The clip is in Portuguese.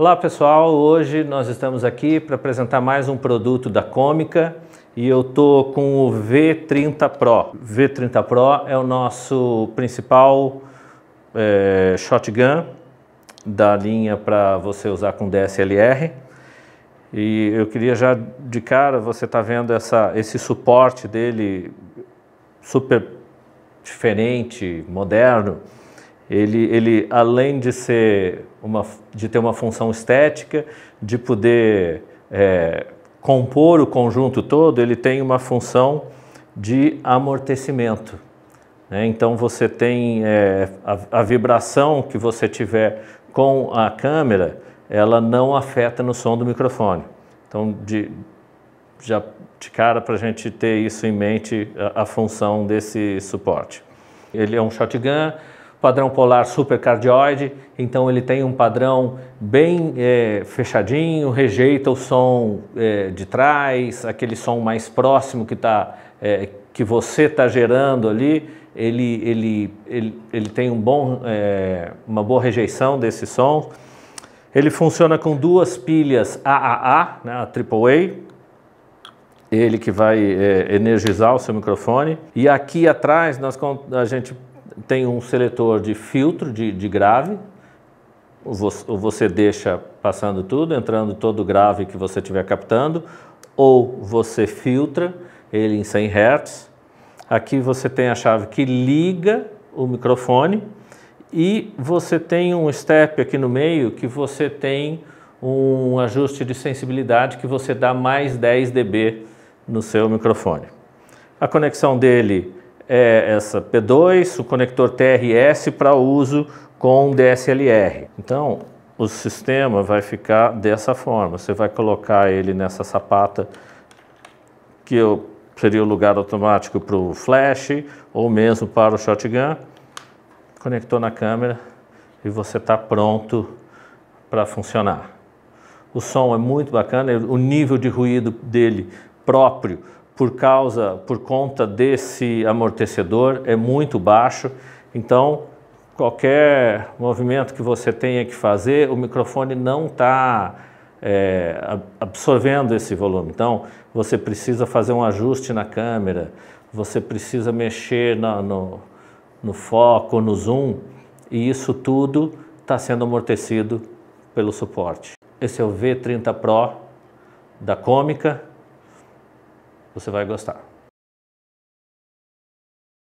Olá pessoal, hoje nós estamos aqui para apresentar mais um produto da Comica e eu tô com o V30 Pro. O V30 Pro é o nosso principal shotgun da linha para você usar com DSLR. E eu queria já de cara, você está vendo esse suporte dele super diferente, moderno. Ele além de ter uma função estética, de poder compor o conjunto todo, ele tem uma função de amortecimento, né? Então você tem a vibração que você tiver com a câmera, ela não afeta no som do microfone. Então já de cara para a gente ter isso em mente, a função desse suporte. Ele é um shotgun, padrão polar super cardioide, então ele tem um padrão bem fechadinho, rejeita o som de trás, aquele som mais próximo que você está gerando ali, ele tem uma boa rejeição desse som. Ele funciona com duas pilhas AAA, né, a AAA, ele que vai energizar o seu microfone. E aqui atrás a gente tem um seletor de filtro de grave, você deixa passando tudo, entrando todo o grave que você estiver captando, ou você filtra ele em 100 Hz. Aqui você tem a chave que liga o microfone e você tem um step aqui no meio que você tem um ajuste de sensibilidade que você dá mais 10 dB no seu microfone. A conexão dele é essa P2, o conector TRS para uso com DSLR. Então, o sistema vai ficar dessa forma. Você vai colocar ele nessa sapata, que seria o lugar automático para o flash, ou mesmo para o shotgun. Conectou na câmera e você está pronto para funcionar. O som é muito bacana, o nível de ruído dele próprio, por conta desse amortecedor, é muito baixo. Então, qualquer movimento que você tenha que fazer, o microfone não está absorvendo esse volume. Então, você precisa fazer um ajuste na câmera, você precisa mexer no foco, no zoom, e isso tudo está sendo amortecido pelo suporte. Esse é o V30 Pro da Comica. Você vai gostar.